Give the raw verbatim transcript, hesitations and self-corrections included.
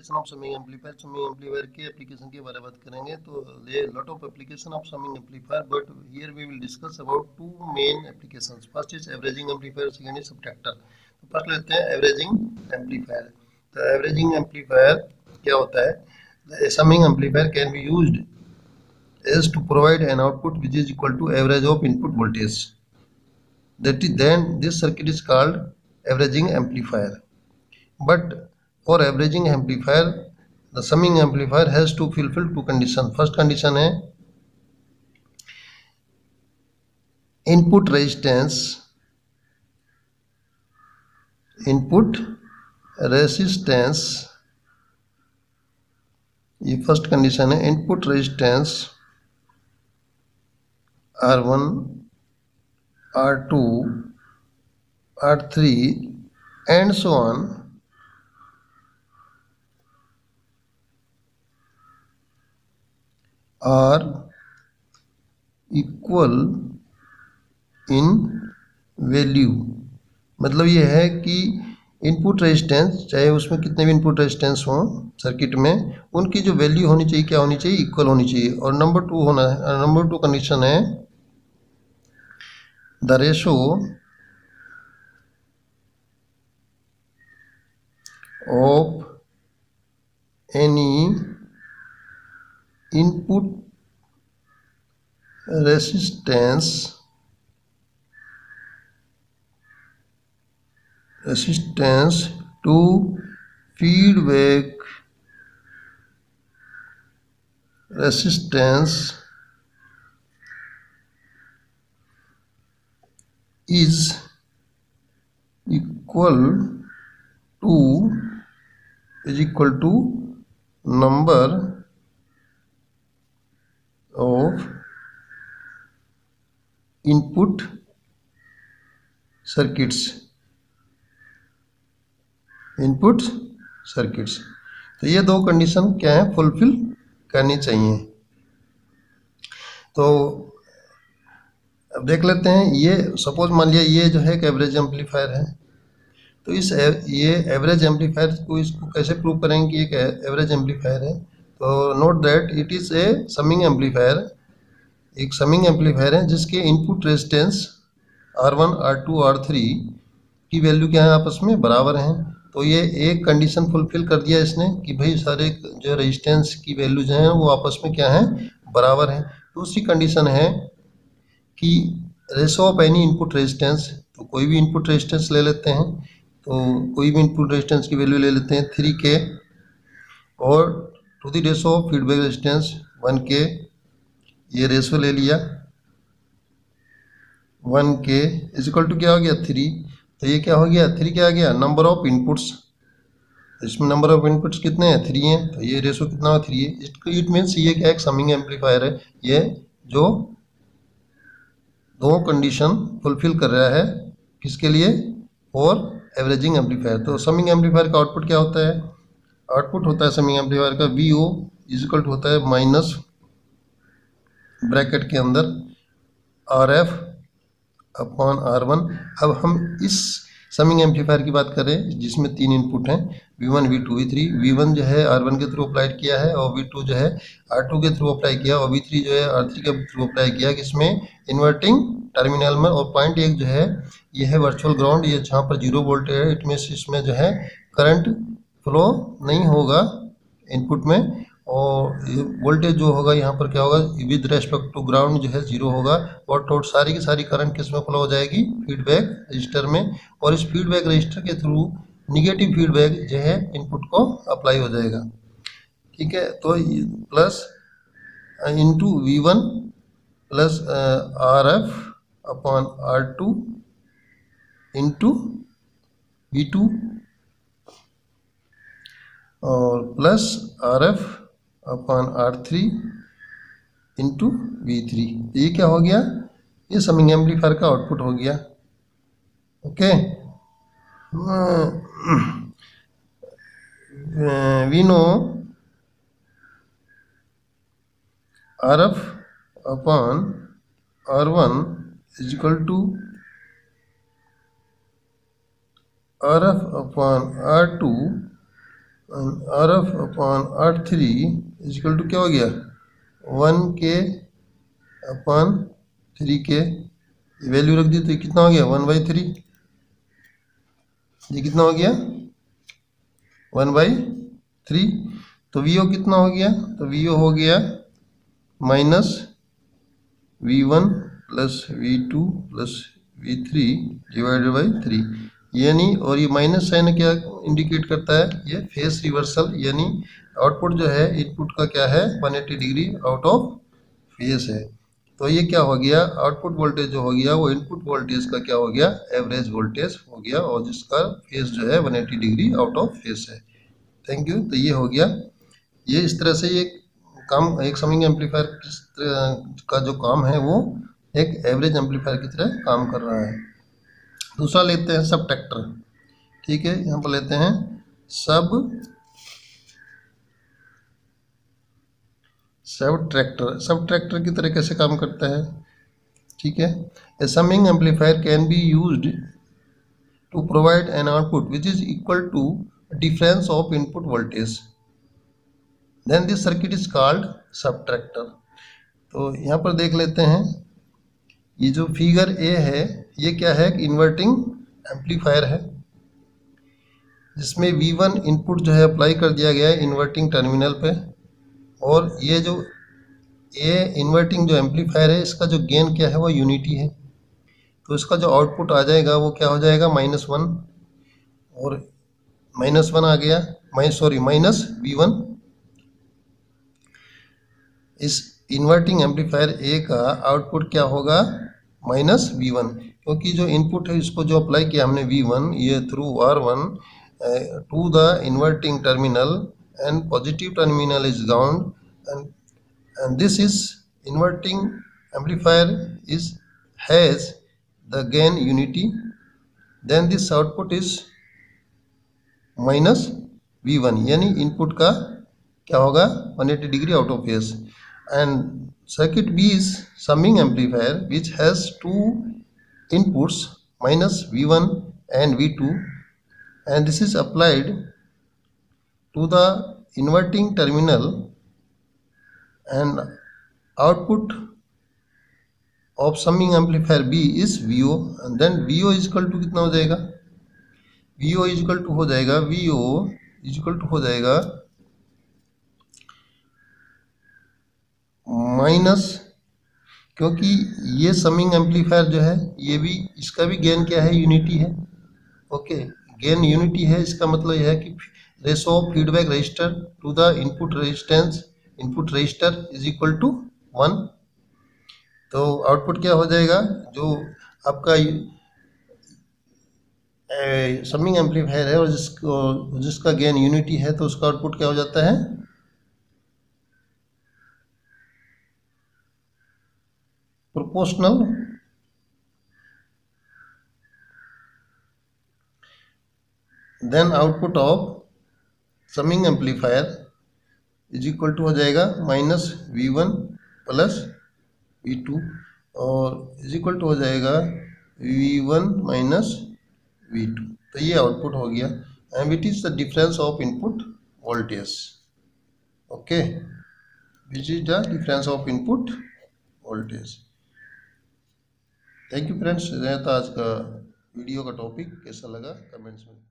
Application of summing amplifier. Summing amplifier के application के बारे में बात करेंगे। तो ले lot of application of summing amplifier, but here we will discuss about two main applications. First is averaging amplifier, second is subtractor. तो first लेते हैं एवरेजिंग एम्पलीफायर। तो एवरेजिंग एम्पलीफायर क्या होता है? The summing amplifier can be used is to provide an output which is equal to average of input voltage. That is, then this circuit is called averaging amplifier. But for averaging amplifier, the summing amplifier has to fulfill two conditions. First condition है input resistance, input resistance. ये first condition है, input resistance R one, R two, R three and so on are equal in value। मतलब ये है कि input resistance, चाहे उसमें कितने भी इनपुट रेजिस्टेंस हों सर्किट में, उनकी जो वैल्यू होनी चाहिए क्या होनी चाहिए? इक्वल होनी चाहिए। और नंबर टू होना है, नंबर टू कंडीशन है the ratio of any input resistance resistance to feedback resistance is equal to is equal to number of input circuits input circuits. तो ये दो कंडीशन क्या है? फुलफिल करनी चाहिए। तो अब देख लेते हैं, ये सपोज मान लिया ये जो है एक एवरेज एम्पलीफायर है। तो इस ये एवरेज एम्पलीफायर को इसको कैसे प्रूव करेंगे कि एक एवरेज एम्पलीफायर है? तो note that it is a summing amplifier. एक समिंग एम्पलीफायर है जिसके input resistance R one, R two, R three की वैल्यू क्या है? आपस में बराबर हैं। तो ये एक कंडीशन फुलफिल कर दिया इसने कि भाई सारे जो रेजिस्टेंस की वैल्यूज हैं वो आपस में क्या है? बराबर हैं। दूसरी कंडीशन है कि ratio of any input resistance. तो कोई भी इनपुट रेजिस्टेंस ले लेते हैं, तो कोई भी इनपुट रेजिस्टेंस की वैल्यू ले लेते हैं थ्री के, और to the ratio of feedback resistance one के। ये रेशो ले लिया वन के इज इक्वल टू क्या हो गया? थ्री। तो ये क्या हो गया? थ्री क्या आ गया? Number of inputs. इसमें नंबर ऑफ इनपुट्स कितने हैं? थ्री हैं। तो ये रेशो कितना है? थ्री है। इट मीन्स ये क्या एक समिंग एम्पलीफायर है, ये जो दो कंडीशन फुलफिल कर रहा है। किसके लिए? और एवरेजिंग एम्पलीफायर। तो समिंग एम्पलीफायर का आउटपुट क्या होता है? आउटपुट होता है समिंग एम्पलीफायर का V O is equal to होता है माइनस ब्रैकेट के अंदर R F upon R one. अब हम इस समिंग एम्पलीफायर की बात करें जिसमें तीन इनपुट हैं, V one, V two, V three. V one जो है आर वन के थ्रू अप्लाइड किया है, और वी टू जो है आर टू के थ्रू अप्लाई किया, और वी थ्री जो है आर थ्री के थ्रू अप्लाई किया। किसमें? इन्वर्टिंग टर्मिनल में। और पॉइंट एक जो है ये है वर्चुअल ग्राउंड, ये जहाँ पर जीरो वोल्ट है। इट मीन्स इसमें जो है करंट फ्लो नहीं होगा इनपुट में, और वोल्टेज जो होगा यहाँ पर क्या होगा? विद रेस्पेक्ट टू ग्राउंड जो है जीरो होगा। और तो सारी की सारी करंट किस में फ्लो हो जाएगी? फीडबैक रजिस्टर में। और इस फीडबैक रजिस्टर के थ्रू निगेटिव फीडबैक जो है इनपुट को अप्लाई हो जाएगा। ठीक है। तो plus into V one plus R F upon R two into V two, और plus R F upon R three into V three. ये क्या हो गया? ये समिंग एम्पलीफायर का आउटपुट हो गया। Okay. We know R F upon R one is equal to R F upon R two R F upon R three is equal to क्या हो गया, वन के अपॉन थ्री के, वैल्यू रख दी तो कितना हो गया, वन बाई थ्री। ये कितना हो गया, वन बाई थ्री। तो वी ओ कितना हो गया, तो वी ओ हो गया minus V one plus V two plus V three divided by three, यानी, और ये माइनस साइन क्या इंडिकेट करता है, ये फेस रिवर्सल, यानी आउटपुट जो है इनपुट का क्या है, one eighty degree out of phase है। तो ये क्या हो गया, आउटपुट वोल्टेज जो हो गया वो इनपुट वोल्टेज का क्या हो गया, एवरेज वोल्टेज हो गया, और जिसका फेस जो है one eighty degree out of phase है। Thank you. तो ये हो गया, ये इस तरह से ये काम, एक समिंग एम्पलीफायर का जो काम है वो एक एवरेज एम्पलीफायर की तरह काम कर रहा है। दूसरा लेते हैं सब ट्रैक्टर। ठीक है, यहाँ पर लेते हैं सब सब ट्रैक्टर। सब ट्रैक्टर की तरह कैसे काम करता है, ठीक है। A summing amplifier can be used to provide an output which is equal to difference of input voltage, then this circuit is called subtractor. तो यहाँ पर देख लेते हैं, ये जो फिगर ए है ये क्या है, इन्वर्टिंग एम्पलीफायर है, जिसमें वी वन इनपुट जो है अप्लाई कर दिया गया है इन्वर्टिंग टर्मिनल पे, और ये जो ये इन्वर्टिंग जो एम्पलीफायर है इसका जो गेन क्या है वो यूनिटी है। तो इसका जो आउटपुट आ जाएगा वो क्या हो जाएगा, माइनस वन, और माइनस वन आ गया, my sorry minus V one. इस इन्वर्टिंग एम्पलीफायर ए का आउटपुट क्या होगा, माइनस वी वन, क्योंकि जो इनपुट है इसको जो अप्लाई किया हमने वी वन, ये through R one to the inverting terminal and positive terminal is ground, and and this is inverting amplifier is has the gain unity, then this output is minus V one, यानी input का क्या होगा, one eighty degree out of phase. And circuit B is summing amplifier which has two inputs minus V one and V two, and this is applied to the inverting terminal, and output of summing amplifier B is V O, and then V O is equal to कितना हो जाएगा, V O is equal to हो जाएगा V O is equal to हो जाएगा minus, क्योंकि ये summing amplifier जो है ये भी, इसका भी गेन क्या है, यूनिटी है। ओके, गेन यूनिटी है, इसका मतलब यह है कि ratio of feedback resistor to the input resistance, input resistor is equal to one. तो आउटपुट क्या हो जाएगा, जो आपका समिंग एम्पलीफायर है और जिसको जिसका गेन यूनिटी है, तो उसका आउटपुट क्या हो जाता है, proportional. Then output of summing amplifier is equal to हो जाएगा minus V one plus V two, और इज इक्वल टू हो जाएगा V one minus V two. तो ये आउटपुट हो गया, and it is the difference of input voltage. Okay, which is the difference of input voltage. Thank you friends. यह था आज का वीडियो का टॉपिक, कैसा लगा कमेंट्स में